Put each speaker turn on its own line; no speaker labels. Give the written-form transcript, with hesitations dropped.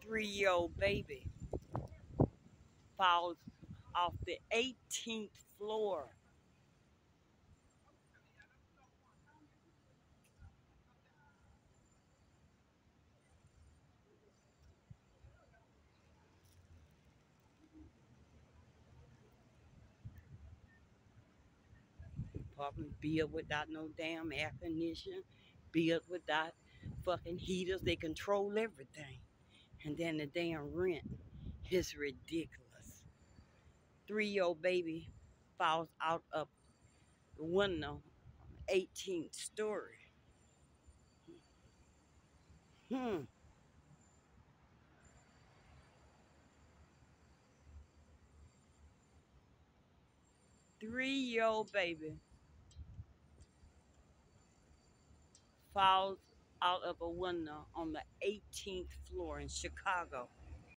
3-year-old baby falls off the 18th floor. Apartment built without no damn air conditioning, built without fucking heaters. They control everything. And then the damn rent is ridiculous. 3-year-old baby falls out of the window, 18th story. Hmm. 3-year-old baby falls out of a window on the 18th floor in Chicago.